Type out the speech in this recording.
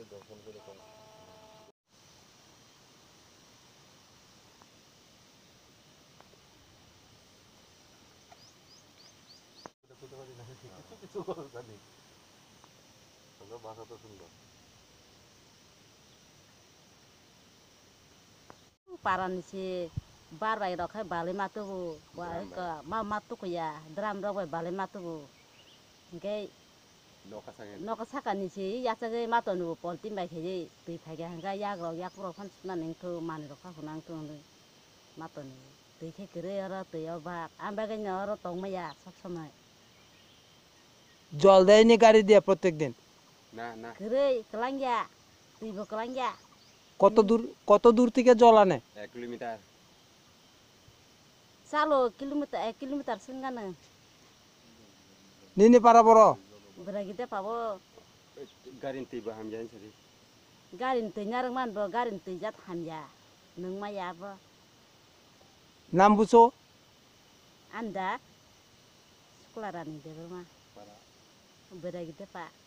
দর্শন করে কম কিছু জানি ভাষা তো সুন্দর পারানিছে बारबाय रखाय बाले मातुबो मा मातुको या द्राम रबाय बाले मातुबो ओमफ्राय नका साखानिसै याचागे मातनु पलटिन बायखायै दै फायगा हांगा याग्राव याकराव फानसुनानैथ' माने रखाखौ नांथ' मातनु दैखाय गोरै आरो दैयाव बा आमबागैनो आरो तंमाया सब समय জল দেয়নি গাড়ি দিয়ে প্রত্যেকদিন না না गोरै कलांगिया दैबो कलांगिया কত দূর থেকে জল আনে 1 kilometre Salo kilometer 1 kilometer sengana নিনি পারা বড় beragita pabo garin tiba hamjain sari garin teu nyareng man bo garin teu jat hamya neng maya bo নাম বুঝো anda sekolah rani debe mah beragita pak